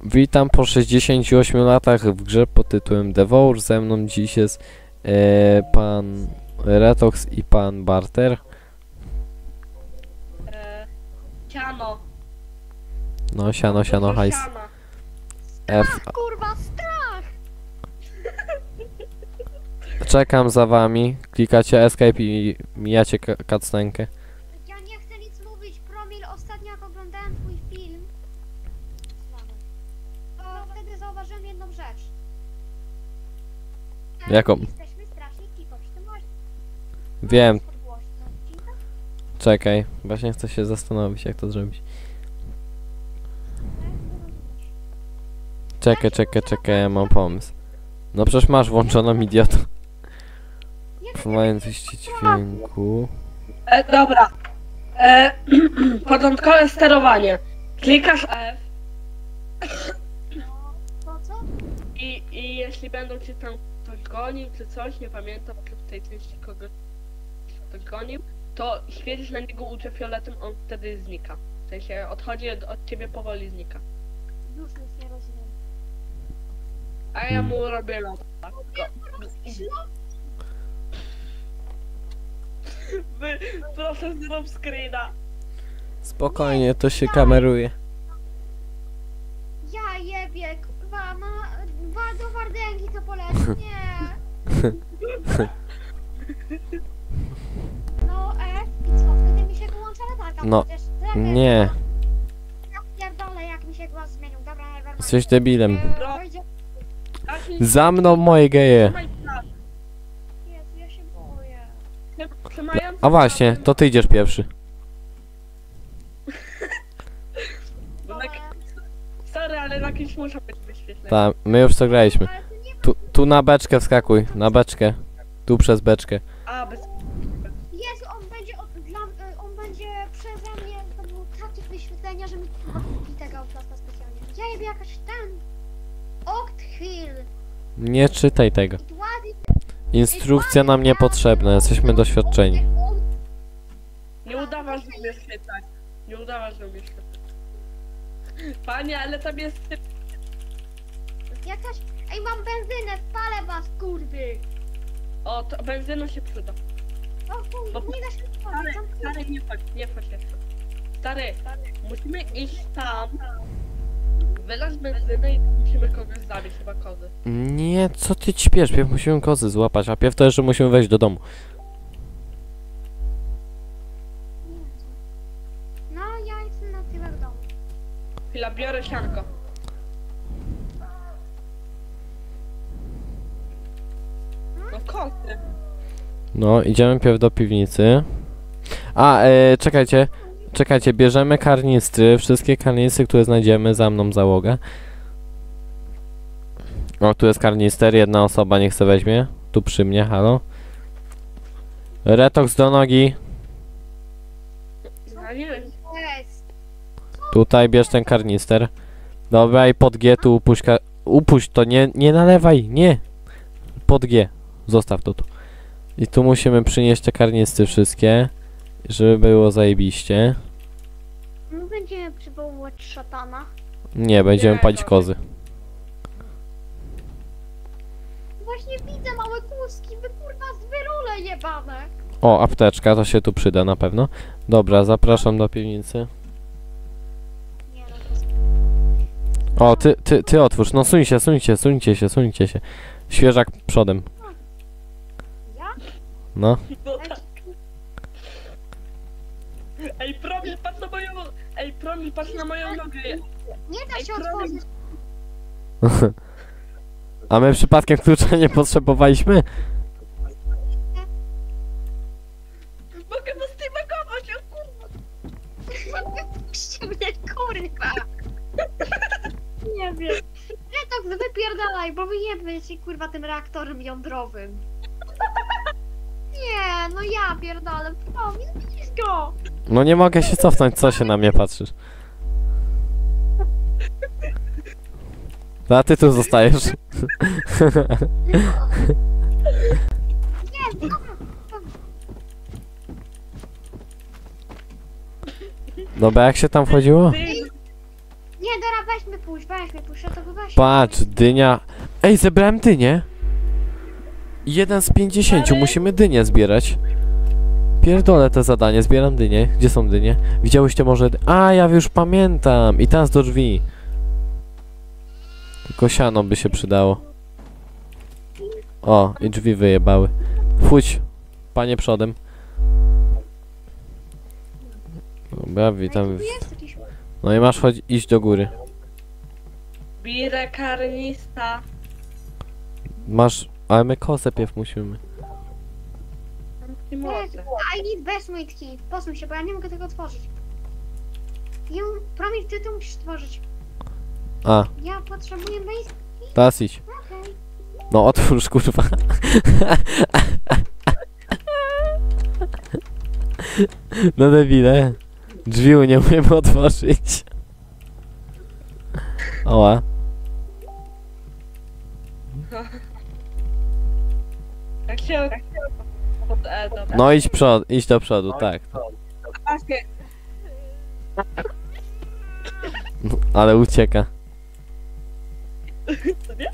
Witam po 68 latach w grze pod tytułem Devour. Ze mną dziś jest pan Retox i pan Barter. Siano. No siano, hajs. F. Kurwa, strach! Czekam za wami. Klikacie escape i mijacie cutscenkę. Ja nie chcę nic mówić, Promil, ostatnio jak oglądałem twój film, to wtedy zauważyłem jedną rzecz. Jaką? Jesteśmy strasznie cicho, czy ty masz... Wiem. podgłośno? Cicho? Czekaj. Właśnie chcę się zastanowić, jak to zrobić. Czekaj, ja mam pomysł. No przecież masz włączoną, idioto. Mając wyjście dźwięku. Dobra. Początkowe sterowanie. Klikasz F No, po co? i jeśli będą cię tam ktoś gonił czy coś, nie pamiętam, czy w tej części kogoś ktoś gonił, to świecisz na niego ultrafioletem, on wtedy znika. W sensie odchodzi od ciebie, powoli znika. Już nic nie rozumiem. A ja mu robię no tak. Proszę zrób screena. Spokojnie, to się kameruje. Ja jebie, kurwa, do Wardęgi to polecę, nie. No, i co, wtedy mi się wyłącza latarka, No, przecież. nie. Ja pierdolę, jak mi się głos zmienił, dobra, nevermind. Jesteś debilem. Dojdzie... Za mną moje geje. Jezu, ja się boję. A właśnie, to ty idziesz pierwszy. Sorry, ale na kimś muszę być wyświetlenie. Tak, my już to graliśmy. Ale to nie... Tu na beczkę wskakuj, na beczkę. Tu przez beczkę. A, bez... Jezu, on będzie przeze mnie, to było takie wyświetlenia, że mi chyba kupi tego Outlasta specjalnie. Ja jebie jakaś Oct Hill. Nie czytaj tego. It was Instrukcja nam niepotrzebna, jesteśmy doświadczeni. Nie udawasz, że mnie świetać. Nie udawasz, że mnie świetać. Panie, ale tam jest typ... Jakaś... Ej, mam benzynę, spalę was, kurwy! O, to benzyna się przyda. O kurwa, nie da się Stary, spalić, stary, nie chodź jeszcze. Stary, musimy iść tam, wylać benzynę i musimy kogoś zabić, chyba kozy. Nie, co ty ćpiesz? Pierw musimy kozy złapać, a pierw to jeszcze musimy wejść do domu. No, ja jestem na tyle w domu. Chwila, biorę sianko. No kozy. No, idziemy pierw do piwnicy. A, czekajcie, bierzemy karnistry, wszystkie karnistry, które znajdziemy, za mną załogę. O, tu jest karnister, jedna osoba niech se weźmie. Tu przy mnie, halo. Retox do nogi. Ja nie wiem. Jest. Tutaj bierz ten karnister. Dobra, i pod G tu upuść to, nie nalewaj, nie. Pod G. Zostaw to tu. I tu musimy przynieść te karnistry wszystkie, żeby było zajebiście. My będziemy przywoływać szatana. Nie, będziemy Nie, palić to- kozy. Właśnie widzę małe kłuski, wy kurwa zwyrole jebane. O, apteczka, to się tu przyda na pewno. Dobra, zapraszam do piwnicy. Nie no, to jest... O, ty otwórz, no suńcie się. Świeżak przodem. Ja? No. No tak. Ej, Promil, patrz na moją... Ej, Promil, patrz na moją nogę. Nie da Ej, się Promil. otworzyć. A my przypadkiem klucza nie potrzebowaliśmy? Mogę was stymagować, o kurwa. Wypuśćcie mnie, kurwa. Nie wiem. Retox, wypierdalaj, bo wyjebie się kurwa tym reaktorem jądrowym. Nie, no ja pierdolę. Promil, widzisz go. No nie mogę się cofnąć, co się na mnie patrzysz? A ty tu zostajesz. Nie, Dobra, jak się tam wchodziło? Nie, dobra, weźmy pójść, to weźmy. Patrz, dynia. Ej, zebrałem dynię. 1 z 50, Ale- musimy dynię zbierać. Pierdolę te zadanie, zbieram dynię. Gdzie są dynie? Widziałyście może... A, ja już pamiętam. I teraz do drzwi. Tylko siano by się przydało. O, i drzwi wyjebały. Fuć, panie przodem. Dobra, witam. Tu jest jakiś... No i masz iść do góry. Bierę karnista. Masz... Ale my kozę pierw musimy. Nie mogę. I need best mate key. Posuń się, bo ja nie mogę tego otworzyć. Promil, ty to musisz stworzyć. A, Ja potrzebuję base... teraz idź. Okej. No otwórz, kurwa. No debile. Drzwi nie umiem otworzyć. Oła. Jak się... Dobra. No idź do przodu, tak. Właśnie. Ale ucieka. Co nie?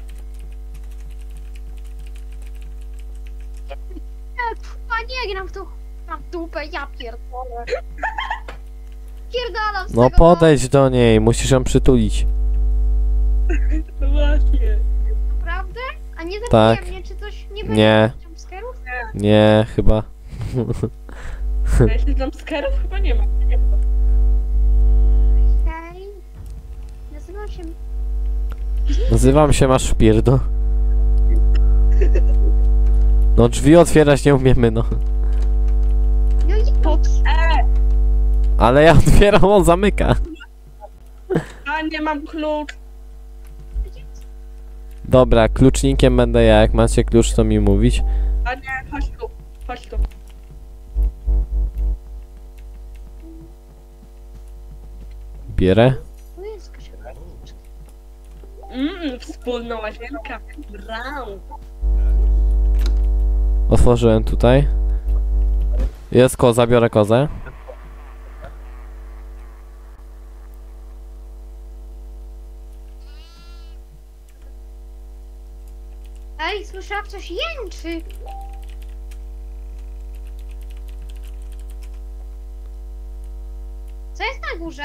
A nie gram w to. Mam dupę, ja pierdolę. Pierdalam z No tego. podejdź do niej, musisz ją przytulić. No właśnie. Naprawdę? A nie zabije Tak. mnie, czy coś nie będzie? Nie, Jumpscare'ów? nie, chyba. A jeśli jumpscare'ów chyba nie ma. Nie ma. Okej. Nazywam się... Nazywam się Masz Wpierdo. No drzwi otwierać nie umiemy, no. No i Pod Ale ja otwieram, on zamyka. A nie mam klucz. Dobra, klucznikiem będę ja, jak macie klucz to mi mówić. A nie, chodź tu. Chodź tu. Bierę. Tu jest jakaś... Wspólna łazienka. Brown. Otworzyłem tutaj. Jest koza, biorę kozę. Ej, słyszałam coś jęczy. Co jest na górze?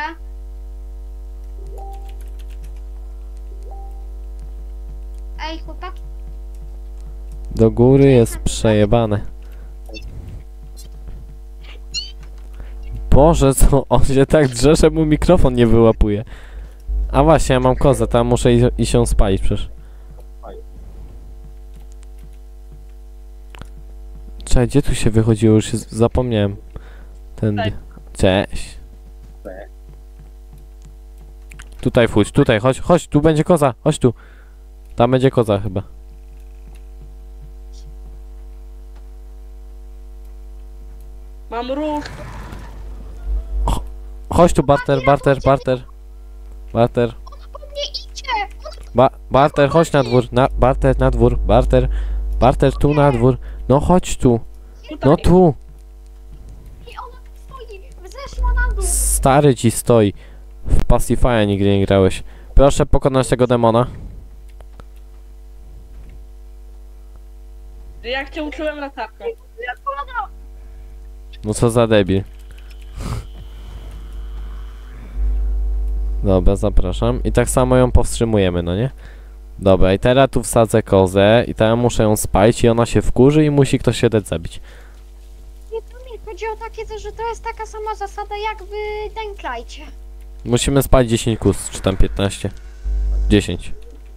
Ej, chłopaki. Do góry jest przejebane. Boże, co on się tak drze, że mu mikrofon nie wyłapuje. A właśnie, ja mam kozę, tam muszę i się spalić przecież. Czekaj, gdzie tu się wychodziło? Już się zapomniałem. Tędy. Cześć. Tutaj wchodź, tutaj, chodź, tu będzie koza, chodź tu. Tam będzie koza chyba. Mam róż. Chodź tu, barter. Barter. Po mnie idzie! Barter, chodź na dwór. Barter na dwór. Barter tu na dwór. No chodź tu. No tu. I ona tu stoi! Zeszła na dół! Stary ci stoi. W Pacify'a nigdy nie grałeś. Proszę pokonać tego demona. Jak cię uczyłem latarką. No co za debil. Dobra, zapraszam. I tak samo ją powstrzymujemy, no nie? Dobra, i teraz tu wsadzę kozę i teraz muszę ją spalić i ona się wkurzy i musi ktoś się dać zabić. Nie, to mi chodzi o takie coś, że to jest taka sama zasada jak w Dying Musimy spalić 10 kus, czy tam 15. 10.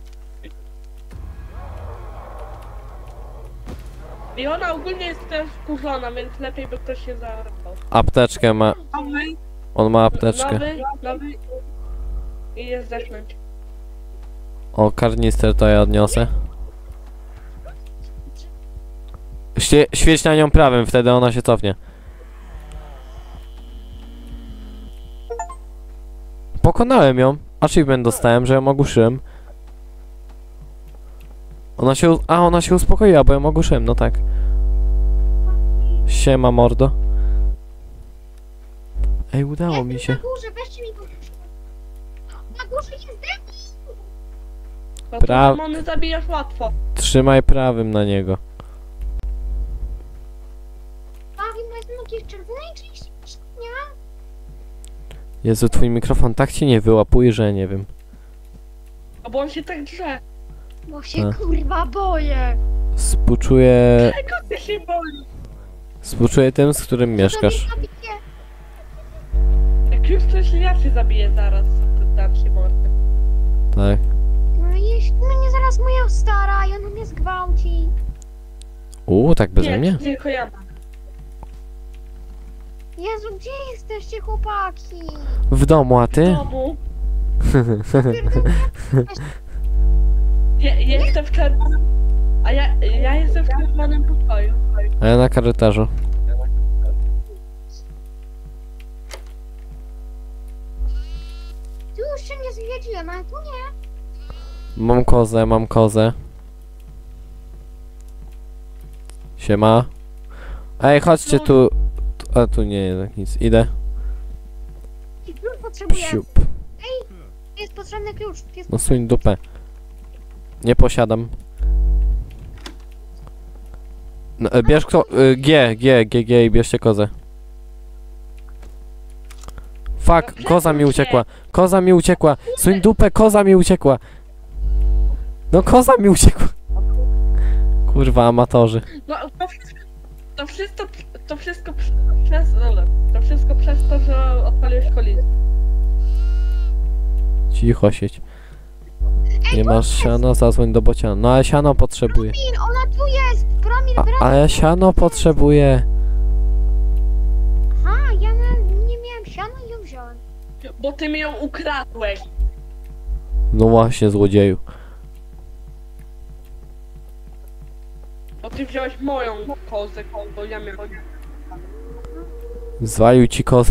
I ona ogólnie jest też wkurzona, więc lepiej by ktoś się zarwał. Apteczkę ma. Nowy, On ma apteczkę. nowy. I jest zdechnąć. O, karnister to ja odniosę. Świeć na nią prawym, wtedy ona się cofnie. Pokonałem ją. Achievement dostałem, że ją ogłuszyłem. Ona się uspokoiła, bo ją ogłuszyłem, no tak. Siema, mordo. Ej, udało mi się. Na górze, weźcie mi go. Na górze Bo tu Pra- demony zabijasz łatwo. Trzymaj prawym na niego. Bawimy z jakiejś czerwonej części, nie? Jezu, twój mikrofon tak cię nie wyłapuje, że nie wiem. No bo on się tak drze. Bo się A. kurwa boję. Współczuję... Czego ty się boi? Współczuję tym, z którym mieszkasz. To mnie zabije. Jak już coś ja się zabiję zaraz, to dam się mordę. Tak. No jeśli mnie zaraz moja stara i ona mnie zgwałci. Tak beze Nie, mnie? tylko ja. Jezu, gdzie jesteście chłopaki? W domu, a W ty? domu. Ja jestem w czerwonym... A ja jestem w czerwonym pokoju. A ja na korytarzu. Tu już się nie zwiedziłem, ale tu nie. Mam kozę, mam kozę. Siema. Ej, chodźcie tu. A tu nie jednak nic. Idę. I klucz potrzebuję. Psiup. Jest potrzebny klucz. Jest No suń dupę. Nie posiadam. No, bierz kto... G i bierzcie kozę. Fuck, koza mi uciekła. Koza mi uciekła. Suń dupę, koza mi uciekła. No koza mi uciekła. Kurwa, amatorzy. No to wszystko przez... To wszystko przez to, że odpaliłeś kolizję. Cicho siedź. Nie masz siana, zadzwoń do bociana. No ale siano potrzebuję. Promil, ona tu jest! Promil, brat! Ale siano potrzebuję. Aha, ja nie miałem siana i ją wziąłem. Bo ty mi ją ukradłeś. No właśnie, złodzieju. Bo ty wziąłeś moją kozę, bo ja miałem... Zwalił ci kozę.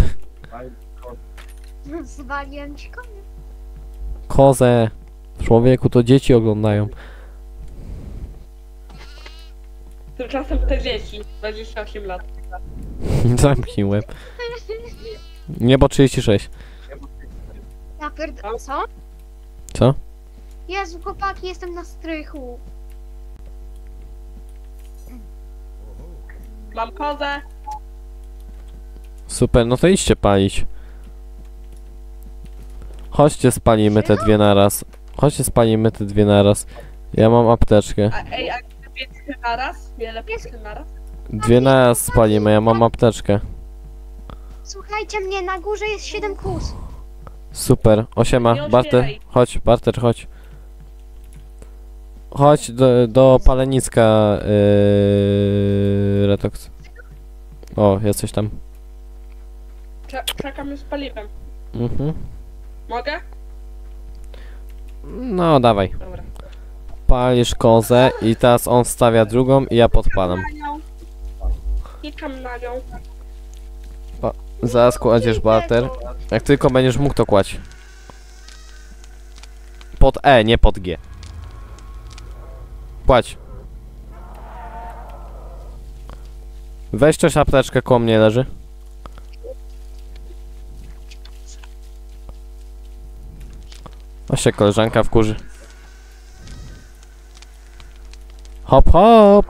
Zwaliłem ci konia. Kozę. Człowieku, to dzieci oglądają. Tymczasem te dzieci, 28 lat. Zamknij łeb. Nie, bo 36. Ja co? Co? Jezu, chłopaki, jestem na strychu. Mam kozę. Super, no to idźcie palić. Chodźcie, spalimy te dwie naraz. Chodźcie, spalimy te dwie naraz. Ja mam apteczkę. A lepiej naraz? Nie lepiej naraz? Dwie naraz spalimy, ja mam apteczkę. Słuchajcie mnie, na górze jest 7 kus. Super, osiema, Nie Barter, otwieraj. chodź, Barter, chodź. Chodź do paleniska, Retox. O, jesteś tam. Czekam już z paliwem. Mhm. Mogę? No, dawaj. Dobra. Palisz kozę i teraz on stawia drugą i ja podpalam. Na nią. Klikam na nią. Zaraz kładziesz Barter. Jak tylko będziesz mógł, to kładź. Pod E, nie pod G. Kładź. Weź też apteczkę, koło mnie leży. A się koleżanka wkurzy. Hop, hop!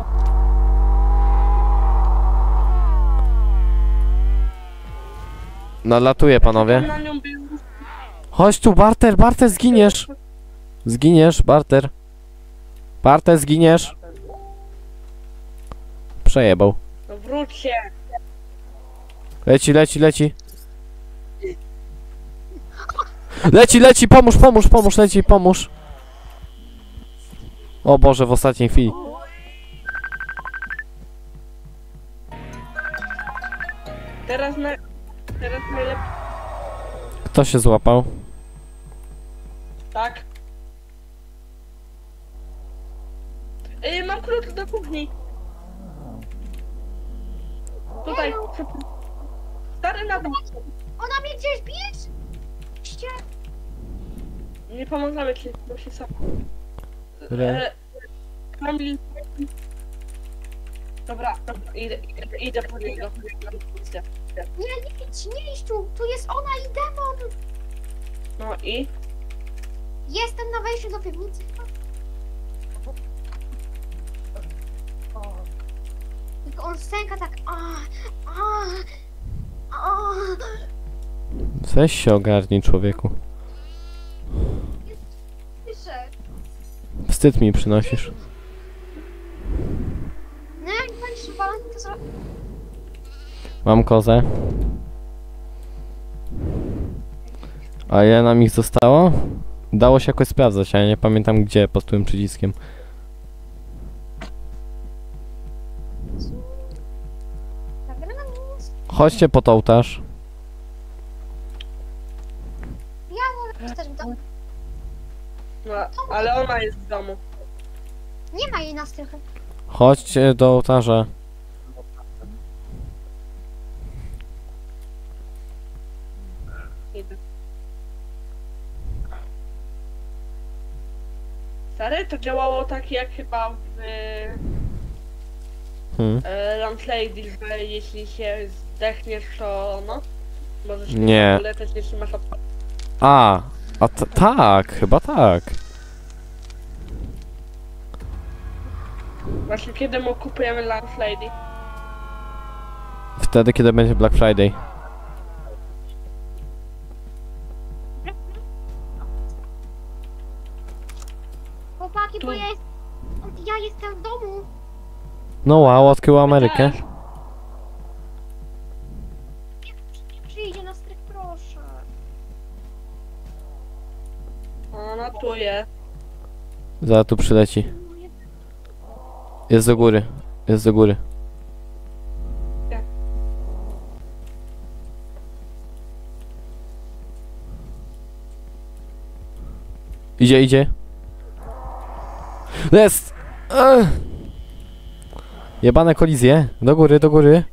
Nalatuje, panowie. Na nią był... Chodź tu, Barter, Barter, zginiesz! Zginiesz, Barter. Barter, zginiesz! Przejebał. No wróć się. Leci, leci, leci. Leci, leci, pomóż, pomóż, pomóż, leci, pomóż. O Boże, w ostatniej chwili. Teraz najlepiej... Kto się złapał? Tak. Mam klucz do kuchni. Tutaj. Stary na dół. Ona mnie gdzieś bije? Ście- Nie pomożemy ci, bo się sam. Re- Kamil. Dobra, idę po niego. Nie idź tu, tu jest ona i demon. No i? Jestem na wejściu do piwnicy. Tylko on stęka tak. Weź się ogarnij, człowieku. Pisze. Wstyd mi przynosisz. No jak będziesz walony, to zrobię. Mam kozę. A ile nam ich zostało? Dało się jakoś sprawdzać, a ja nie pamiętam gdzie, pod którym przyciskiem. Ta gra na mnie jest. Chodźcie pod ołtarz. Ja wolę też w domu. No, ale ona jest w domu. Nie ma jej na strychu. Chodźcie do ołtarza. Idę. Stary, to działało tak jak chyba w Landlady, że jeśli się zdechniesz, to no, możesz Nie. uleczyć, jeśli masz odpad. Tak, chyba tak. Właśnie kiedy mu kupujemy Landlady? Wtedy, kiedy będzie Black Friday. Chłopaki, Tu. bo ja jestem w domu. No wow, odkrył Amerykę. Też. Nie przyjdzie na strych, proszę. Ona tu jest. Zaraz tu przyleci. Jest do góry. Jest do góry. Gdzie? Idzie. Jest! Jebane kolizje. Do góry.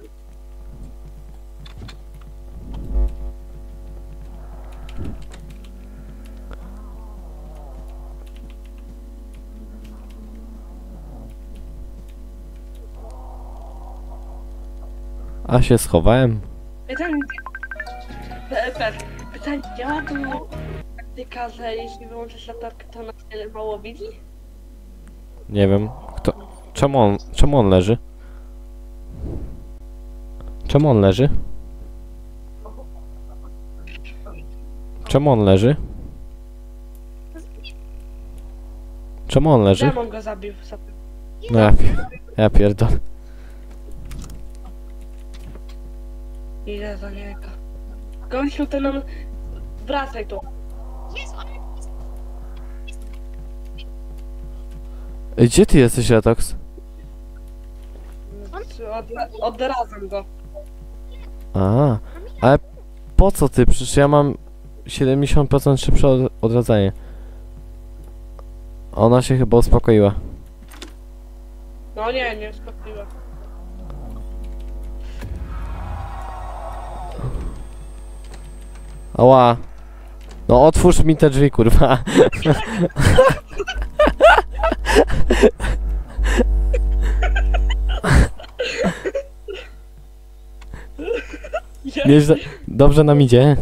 A się schowałem. Pytanie, pytanie, działa tu taktyka, że jeśli wyłączysz latarkę, to na tyle mało widzi? Nie wiem. Kto... Czemu on leży? Czemu on leży? Czemu on leży? Czemu on leży? Demon go zabił. No ja pierdolę. Idę za niego. Gościu, ty nam... Wracaj tu. Jest, on jest. Ej, gdzie ty jesteś, Retox? Odradzam go. Ale po co ty? Przecież ja mam 70% szybsze odradzanie. Ona się chyba uspokoiła. No nie uspokoiła. Ała. No otwórz mi te drzwi, kurwa. Nieźle, dobrze nam idzie.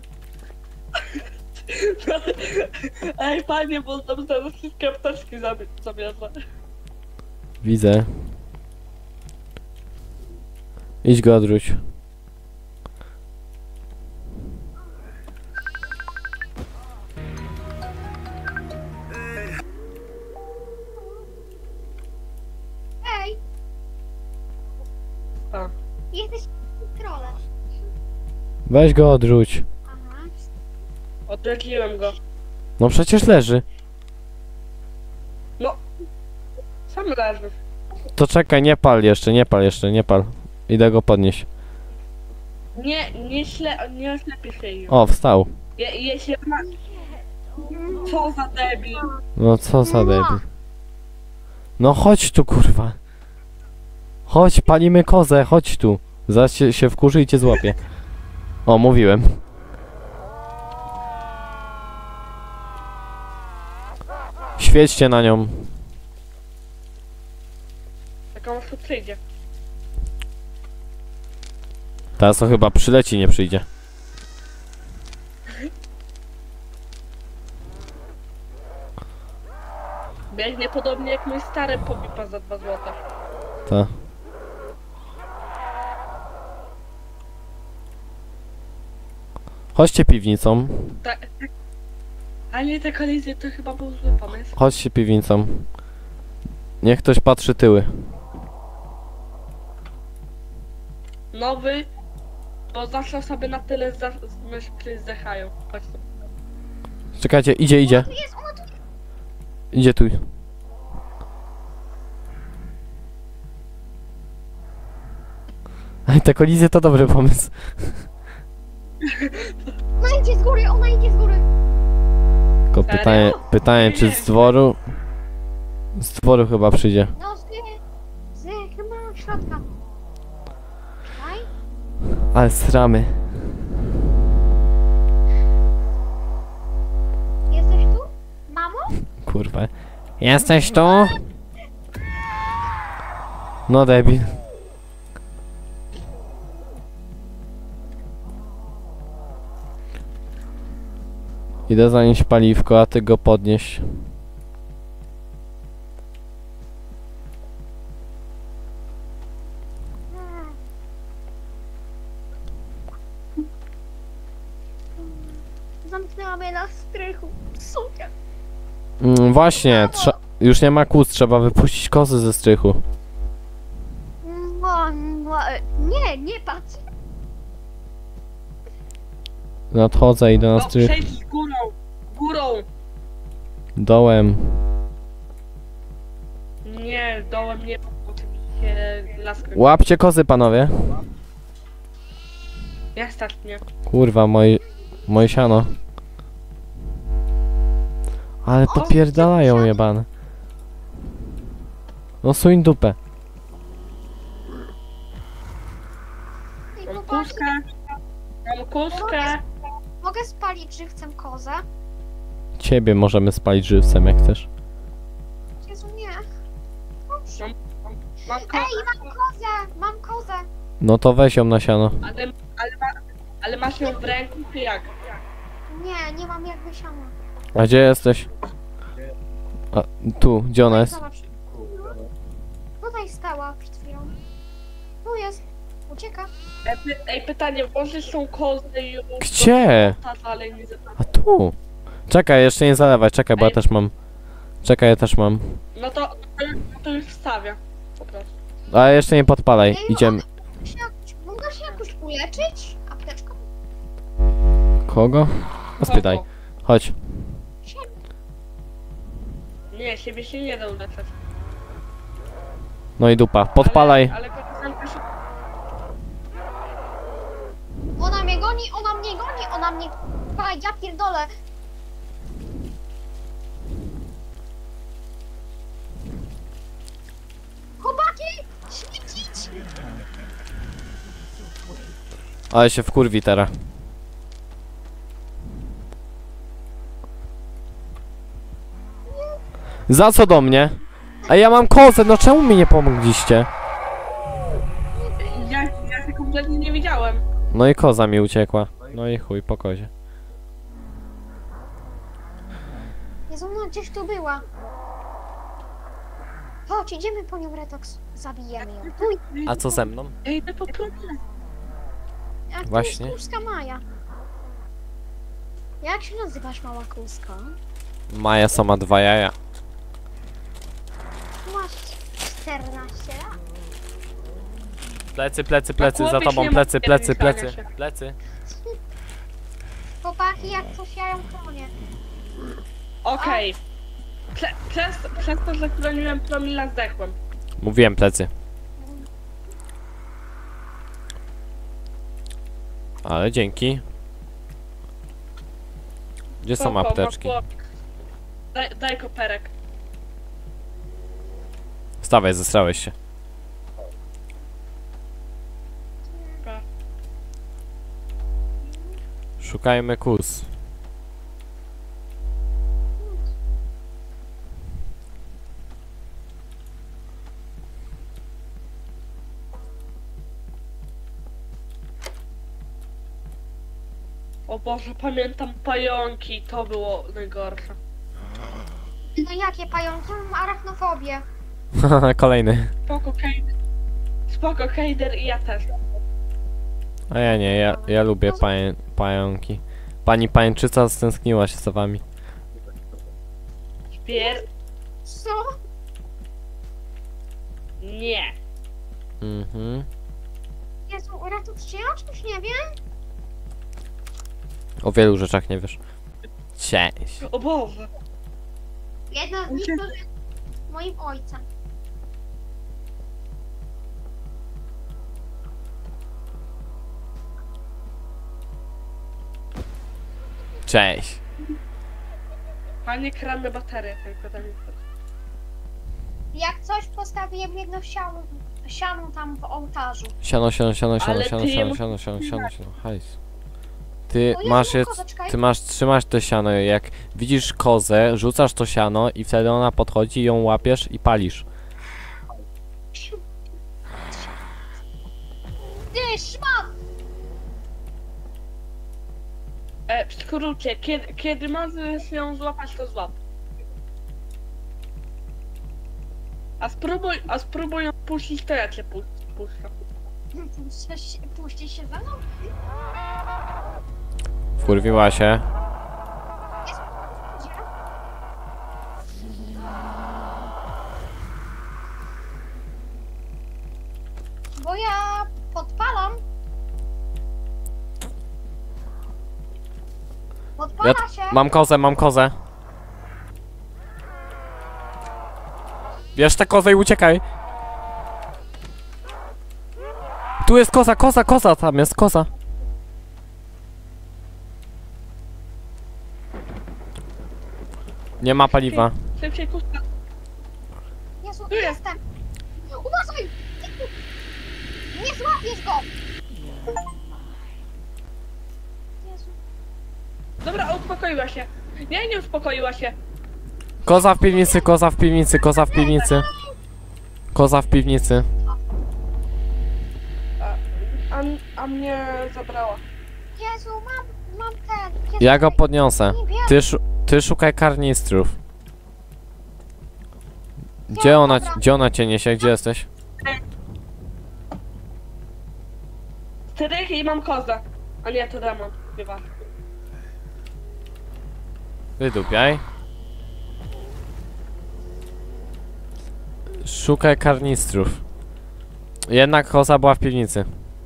Ej, panie, bo tam zaraz wszystkie apteczki zabierze. Widzę. Idź go odwróć. Ej, A. jesteś trolem. Weź go odrzuć. Aha. Odrodziłem go. No przecież leży. Sam leży. To czekaj, nie pal jeszcze. Idę go podnieść. Nie oślepię się już. O, wstał. Jeśli ona... Co za debil. No co za debil. No chodź tu, kurwa. Chodź, palimy kozę, chodź tu. Zaraz się wkurzy i cię złapie. O, mówiłem. Świećcie na nią. Tak on tu przyjdzie. Teraz to chyba przyleci, nie przyjdzie. Biegnie podobnie jak mój stary pobipa za 2 złote. Ta. Chodźcie piwnicą. Tak. A nie, te kolizje to chyba był zły pomysł. Chodźcie piwnicą. Niech ktoś patrzy tyły. Nowy, bo zawsze sobie na tyle myśli zdechają. Chodź tu. Czekajcie, idzie. Tu jest, ona tu jest. Idzie tu. Ej, te kolizje to dobry pomysł. Ona idzie z góry, ona idzie z góry. Tylko Serio? pytanie czy z dworu? Z dworu chyba przyjdzie. No z chyba środka. Czekaj. Ale sramy. Jesteś tu? Mamo? Kurwa. Jesteś tu? No debil. Idę zanieść paliwko, a ty go podnieś. Zamknęła mnie na strychu. Super. Właśnie, już nie ma kłód, trzeba wypuścić kozy ze strychu. Nie patrz. Nadchodzę, idę na No, strych. przejdź górą. Górą. Dołem. Nie, dołem nie, oczywiście laskę. Łapcie kozy, panowie. Ja stać mnie. Kurwa, moje siano. Ale popierdalają jebane. No suń dupę. Ej, Mam chłopaki, kuskę. Mam kuskę. mogę spalić żywcem kozę? Ciebie możemy spalić żywcem, jak chcesz. Jezu, nie. Mam kozę. Ej, mam kozę! Mam kozę! No to weź ją na siano. Ale masz ją w ręku, czy jak? Nie mam jakby siana. A gdzie jesteś? A, tu, gdzie ona jest? Zobacz. Tutaj stała przed chwilą. Tu jest. Ucieka. Ej, pytanie, możesz tą kozę już... Gdzie? Ale nie zapomnę. A tu. Czekaj, jeszcze nie zalewaj, czekaj, bo ja Ej. też mam. Czekaj, ja też mam. No to już wstawię. Po prostu. Ale jeszcze nie podpalaj, Ej, idziemy. Mogę się jakoś uleczyć? Apteczką? Kogo? No spytaj. Chodź. Nie, siebie się nie da uleczyć. No i dupa, podpalaj. Ale sam też... Ona mnie goni, ona mnie... Paj, ja pierdolę. Chłopaki! Śmiecić! Ale się wkurwi teraz. Za co do mnie? A ja mam kozę, no czemu mi nie pomogliście? Ja się kompletnie nie widziałem. No i koza mi uciekła. No i chuj, po kozie. Jezu, ona gdzieś tu była. Chodź, idziemy po nią, Retox. Zabijemy ją. Tuj, A co ze mną? Ej, to po prostu... a tu Właśnie. jest kłuska Maja. Jak się nazywasz, mała kłusko? Maja sama 2 jaja. Masz 14 lat. Plecy, za chłopiec tobą, nie ma kiedy się. plecy. Chłopaki, jak coś ja ją chronię. Okej. Przez to, że chroniłem promila, zdechłem. Mówiłem plecy. Ale dzięki. Gdzie są Spoko, apteczki? ma chłop. Daj koperek. Wstawaj, zesrałeś się. Pa. Szukajmy kus. O Boże, pamiętam pająki, to było najgorsze. No jakie pająki? Mam arachnofobię. Kolejny. Spoko, Kejder. Spoko, Kejder i ja też. A ja nie, ja lubię pająki. Pani pajęczyca stęskniła się za wami. Śpier... Co? Nie. Mhm. Jezu, ratujcie, ja o czymś nie wiem? O wielu rzeczach nie wiesz. Cześć. O Boże. Jedna z nich to jest moim ojcem. Cześć. Panie kramy baterię tylko tam jest. Jak coś postawiłem jedno siano tam w ołtarzu. Siano, Ale ty jemu- hajs. Ty O Jezu, masz je, kozeczka. ty masz trzymać to siano, jak widzisz kozę, rzucasz to siano i wtedy ona podchodzi, ją łapiesz i palisz. Ty, szmat! W skrócie, kiedy możesz ją złapać, to złap. A spróbuj ją puścić, to ja cię puszczę. Puścisz się za mną? Wkurwiła się. Gdzie? Bo ja podpalam. Podpala się. Mam kozę. Bierz tę kozę i uciekaj. Tu jest koza, tam jest koza. Nie ma paliwa. Szybciej kusta. Jezu, Tu jest. jestem. Uważaj! Nie złapiesz go! Jezu. Dobra, uspokoiła się. Nie uspokoiła się. Koza w piwnicy, koza w piwnicy, koza w piwnicy. Koza w piwnicy. A mnie zabrała. Jezu, mam ten. Jezu, Ja go podniosę. nie wiem. Ty szukaj karnistrów. Gdzie ona cię niesie? Gdzie jesteś? Strych i mam kozę. A nie, to demon. Chyba. Wydupiaj. Szukaj karnistrów. Jednak koza była w piwnicy.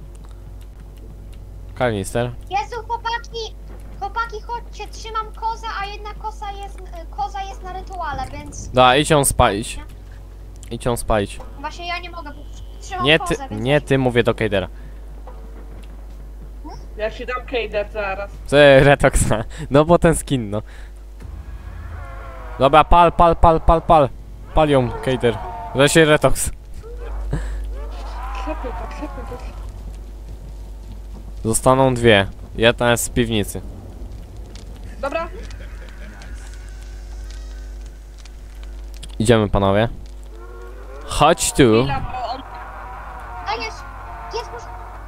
Karnister. Jezu, chłopaki, chodźcie, trzymam kozę, a jedna koza jest na rytuale, więc Da, idź ją spalić. Idź ją spalić. właśnie ja nie mogę, bo trzymam Nie ty, kozę, więc... nie ty, mówię do Kejdera. Ja ci dam Kejder zaraz. Retoxa. No bo ten skin, no. Dobra, pal. Pal ją, Kejder. Wreszcie Retox. Klepy to. Zostaną dwie. Jedna jest z piwnicy. Dobra. Idziemy, panowie. Chodź tu. Chwila, bo on... A jest, może...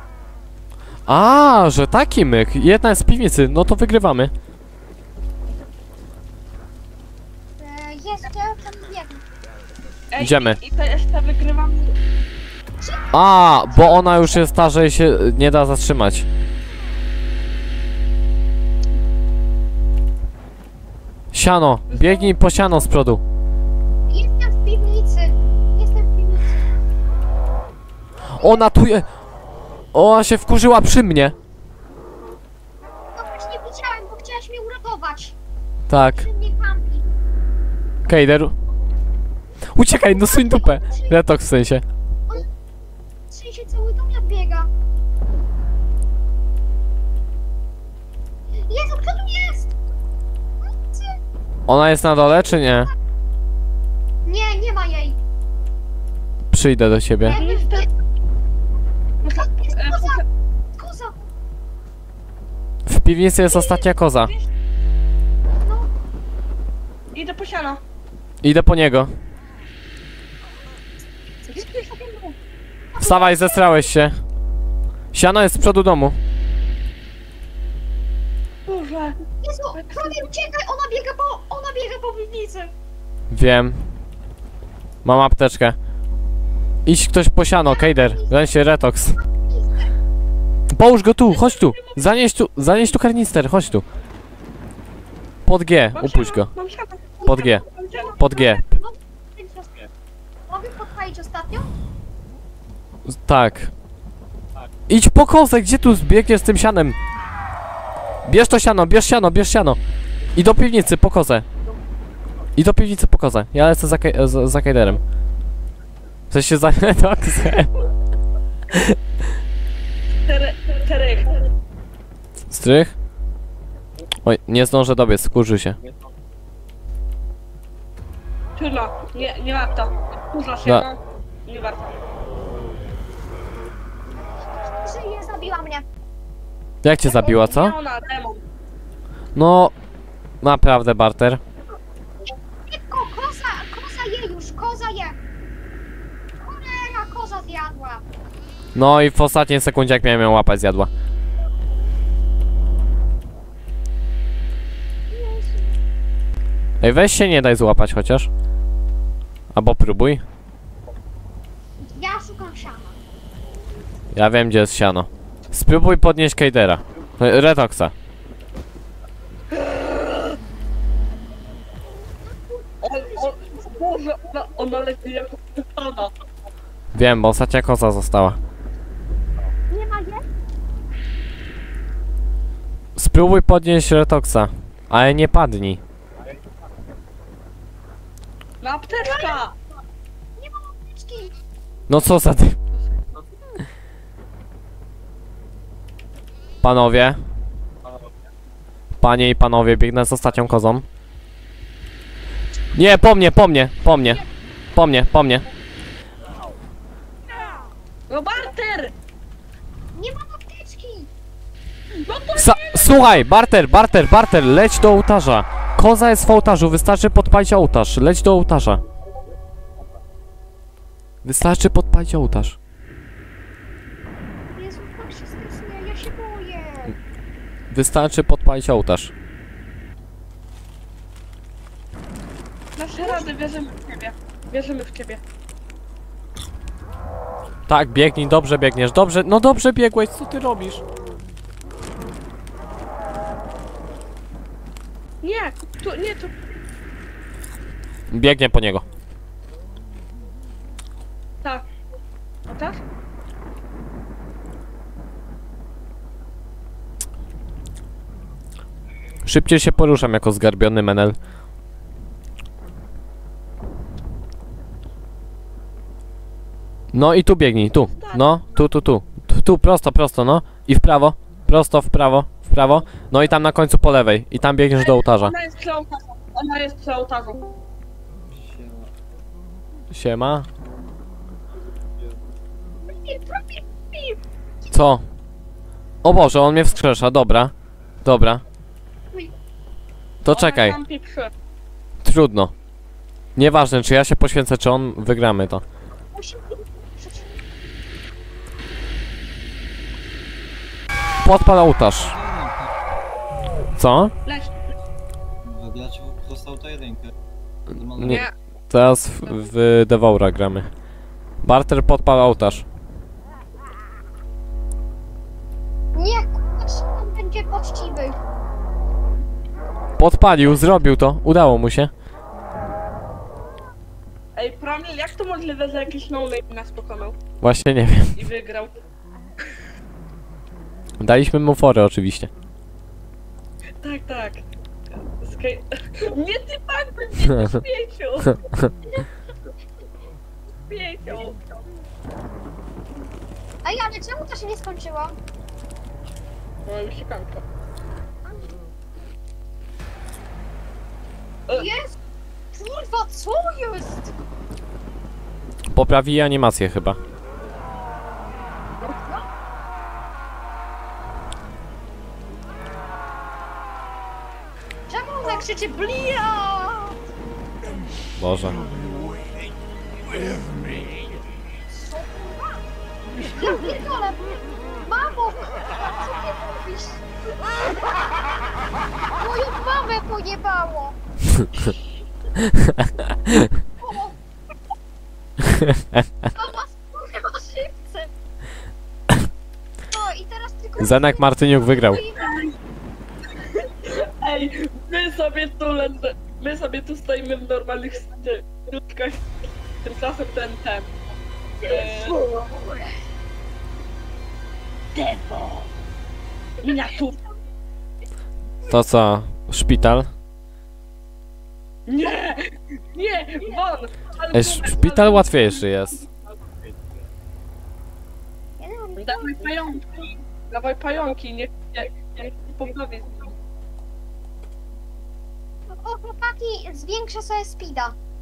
A, że taki myk. Jedna jest z piwnicy. No to wygrywamy. Jest, ja tam biegam. Ej, Idziemy. I to jeszcze wygrywam. A, bo ona już jest ta, że się nie da zatrzymać. Siano. Biegnij po siano z przodu. Jestem w piwnicy. Ona tu je... Ona się wkurzyła przy mnie. No właśnie widziałem, bo chciałaś mnie uratować. Tak. Przy mnie kampi. Kejder. Uciekaj, no suń dupę. Retox w sensie. W sensie cały dom jak biega. Jezu, kto tu jest? Ona jest na dole, czy nie? Nie, nie ma jej. Przyjdę do ciebie. Jest E, koza. W piwnicy jest ostatnia koza. No, Idę po siano. Idę po niego. Wstawaj, zestrałeś się. Siano jest z przodu domu. Boże. Jezu, prawie uciekaj, ona biega po piwnicy. Wiem. Mam apteczkę. Idź ktoś po siano, Kejder. Weź się Retox. Połóż go tu, chodź tu. Zanieś tu karnister, chodź tu. Pod G, upuść go. Mam siano. Pod G. Pod G. Mogę podpalić ostatnio? Tak. Idź po kozę, gdzie tu zbiegniesz z tym sianem? Bierz to siano, bierz siano, bierz siano. I do piwnicy po kozę. I do piwnicy po kozę. Ja lecę za Kejderem. W sensie za Retoxem. Terek. Strych? Oj, nie zdążę dobiec, skurczy się. Trudno, nie warto. Kurwa się, Da. no. Nie warto. Żyje, zabiła mnie. Jak cię zabiła, co? Nie ona, demon. No... Naprawdę, Barter. Szybko, koza je już, koza je. Cholera, koza zjadła. No i w ostatniej sekundzie, jak miałem ją łapać, zjadła. Ej, weź się nie daj złapać chociaż. Albo próbuj. Ja szukam siana. Ja wiem, gdzie jest siano. Spróbuj podnieść Kejdera. Retoxa. Boże, ona leci jako pytana. Wiem, bo ostatnia koza została. Nie ma je? Spróbuj podnieść Retoxa. Ale nie padnij. Na apteczka! Nie mam apteczki. No co za ty... Panowie. Panie i panowie, biegnę z ostatnią kozą. Nie, po mnie, po mnie, po mnie. Po mnie, po mnie. No Barter! Nie mam apteczki. No to Słuchaj, Barter, leć do ołtarza. Koza jest w ołtarzu, wystarczy podpalić ołtarz. Leć do ołtarza. Wystarczy podpalić ołtarz. Jezu, tak się stresuje, ja się boję. Wystarczy podpalić ołtarz. dasz radę, wierzymy w ciebie. Wierzymy w ciebie. Tak, biegnij, dobrze biegniesz, dobrze, no dobrze biegłeś, co ty robisz? Nie, tu. Biegnie po niego. Tak. A tak? Szybciej się poruszam jako zgarbiony menel. No i tu biegnij, tu. No, tu. Tu, prosto, no. I w prawo. Prosto, w prawo. No i tam na końcu po lewej. I tam biegniesz do ołtarza. Ona jest przy ołtarzu. Ona jest przy ołtarzu. Siema. Co? O Boże, on mnie wskrzesza, dobra. To czekaj, Ona tam pieprzy. trudno. Nieważne, czy ja się poświęcę, czy on, wygramy to. Podpal ołtarz. Co? Leć. Wygrać został to jedynkę. Nie. Teraz w Devoura gramy. Barter, podpal ołtarz. Nie, kurwa, on będzie poczciwy. Podpalił, zrobił to, udało mu się. Ej, Pramil, jak to możliwe, że jakiś no-name nas pokonał Właśnie nie wiem. i wygrał? Daliśmy mu forę oczywiście. Tak. Nie ty pan, nie ty śmieciu! Śmieciu! Ej, ale czemu to się nie skończyło? No już się kończy. Jest! Kurwa, co jest? Poprawi animację chyba. Czemu on tak krzyczy blia? Boże. Ja pierdolę! Mamo! Co ty robisz? Moją mamę pojebało! To was kurwa szybce. No i teraz tylko... Zenek Martyniuk wygrał. Ej, my sobie tu stoimy w normalnych krótkach. Tymczasem ten. Dewo! Miniatur! To co? Szpital? Nie! Nie! Won! Szpital łatwiejszy jest. Dawaj pająki! Dawaj pająki, nie pobawię z nimi. O, chłopaki, zwiększę sobie speeda.